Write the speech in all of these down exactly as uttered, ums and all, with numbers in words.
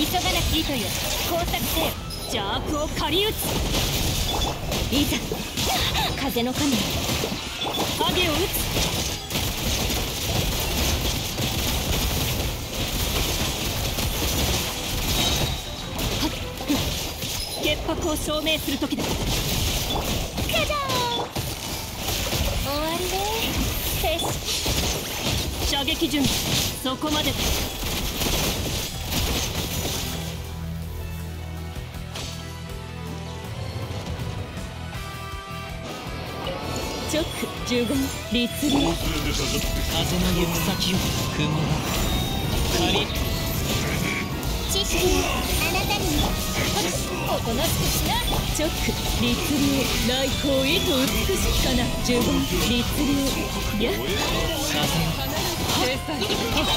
急がなき糸よ、工作せよ。邪悪を狩り撃つ。いざ風の神、影を撃つ。潔白を証明する時だ。カジャー終わりね。よし、射撃準備そこまでだ。チョックじゅうご、律流。風の行く先を雲が仮。 知識はあなたにも。 おとなしくしな。チョック律流。来光意図美しきかな。じゅうご、律流。やっ風よ風の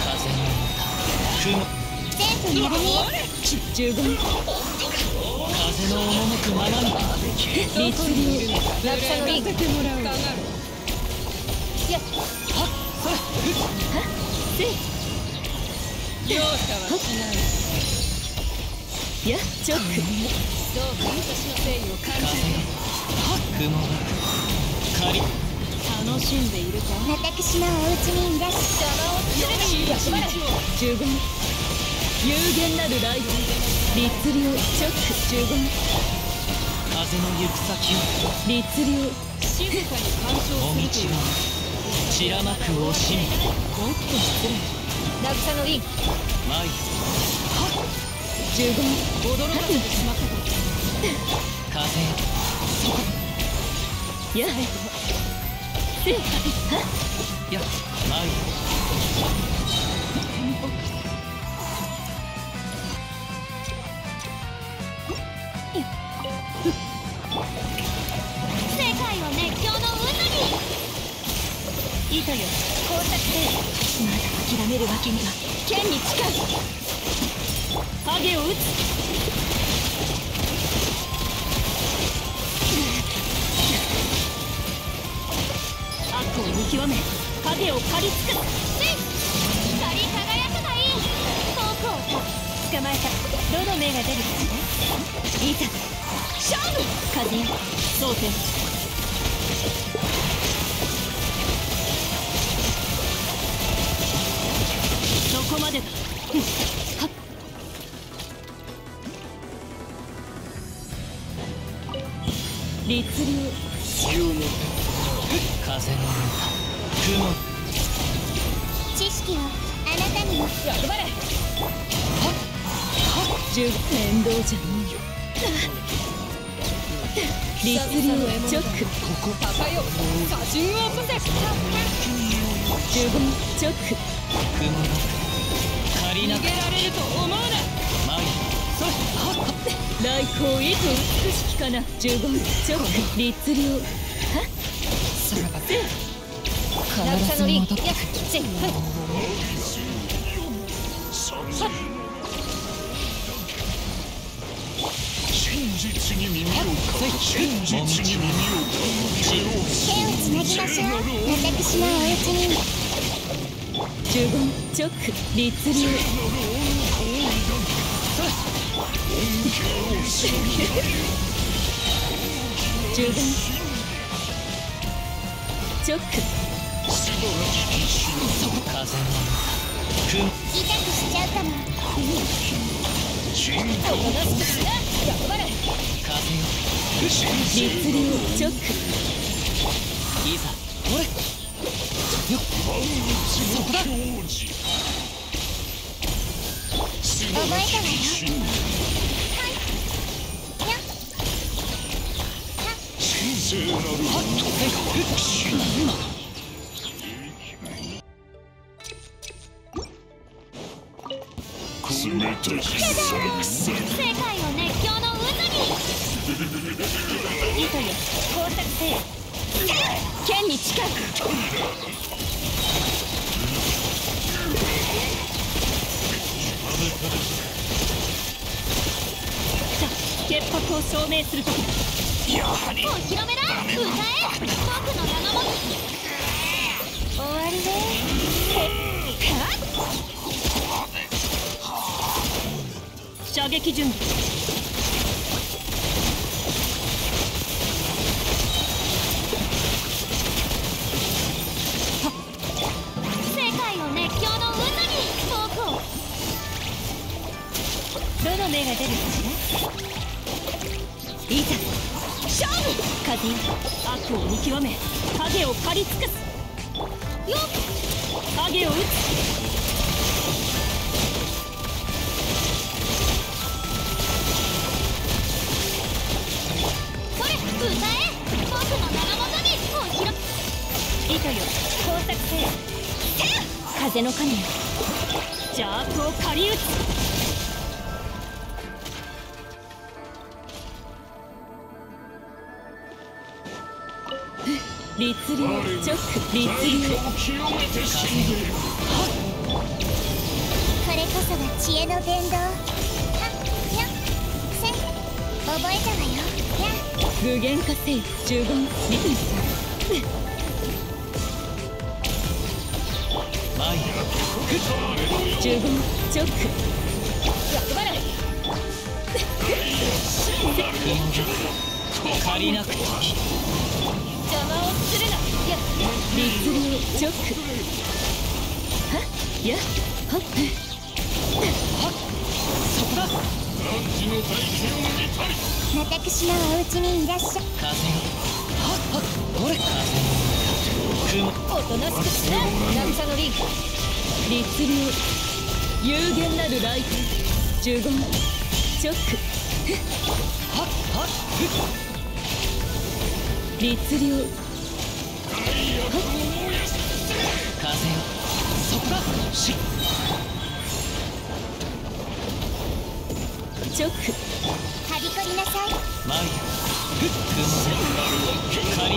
雲。 全部やるね。 じゅうご、風の赴くままに。律流。落車のリングてもらう。やっはっそれはっせ容赦はしない。やっチョック。どうか私の誠意を感じる。はっ雲が仮。楽しんでいるか。 私のお家にいらっしゃい。 役割じゅうご、有限なるライフ。律流。チョックじゅうご、風の行く先を律流。静かに干渉するという散らまく惜しみ。もっと失礼。落差のリンマイはっじゅうご、驚かせてしまったと。風よそこやれせいはっやマイ世界を熱狂の渦に。 糸よ工作せよ。まだ諦めるわけには。剣に近い。影を撃つ。悪を見極め影を狩りつく。 光り輝くがいい。僕を捕まえた。どの目が出るか。いざ勝負。風よ蒼天。そこまでだ。はっ律流。風の雲。 知識はあなたにも。 役割はっはっ十面倒じゃねえよ。律流。チョック高よ過信を起こせ。じゅうご、チョック雲が借りな逃げられると思うな。マイそれはっ来光意図美しきかな。じゅうご、チョック律流。はっそれがせ必ず戻ってくる。せっ真実に耳を貸す。真実に耳を貸す。 手をつなぎましょう。私のお家に。 じゅうご、チョック律流。じゅうご、チョック風の雲。 痛くしちゃうかも。 おとなしくしな。役割風よ律流。チョックいざほれよっそこだ。 覚えたわよ。 神聖なるこの時作戦。 世界を熱狂の渦に。 糸よ工作せよ。剣に近い。さあ潔白を証明するときだ。 やはりお披露目だ。歌え僕の名のもと。終わりね。はっ射撃準備。 世界を熱狂の渦に僕を。 どの目が出るかしら。いざ勝負。風よ、悪を見極め影を狩り尽くす。よっ、影を撃つ。 それ歌え、僕の名のもとにおひろ。 糸よ、工作せよ。風の神よ、邪悪を狩り撃つ。律令直律令。 これこそが知恵の伝道。はっやっせ覚えたわよ。やっ具現化せい。十言リズム。前十言直役払い。借りなくて邪魔をするな。や律令直。はっやはっはっ。そこだ。 私のお家にいらっしゃ。 風よ、はっはっ。これ風雲。おとなしくしな、渚のリン。律令有限なるライト。十言直。はっはっ。律令はっ。風よ、そこだ。し直。 はびこりなさい。 前よ、ふっ雲借り。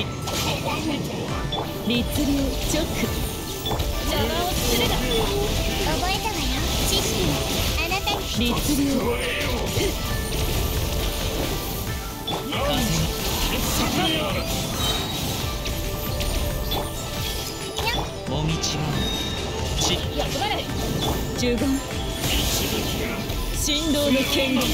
律令直。邪魔をするな。 覚えたわよ。知識はあなたに。 律令風よ、そこだ。もみちはち役払い。十言振動の権利。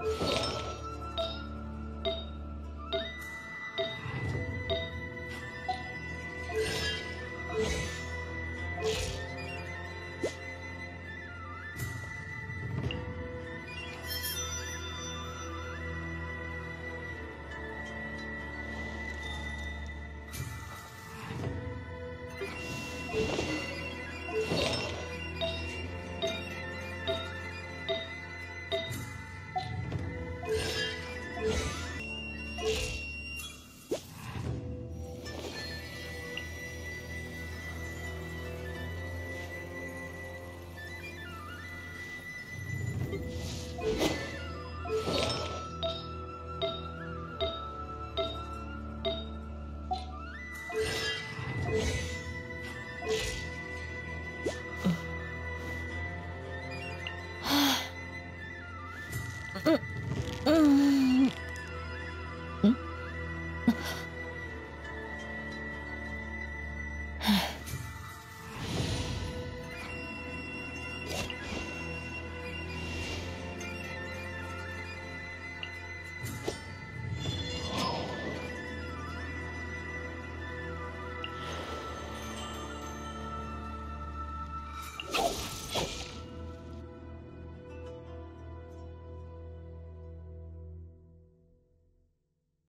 うん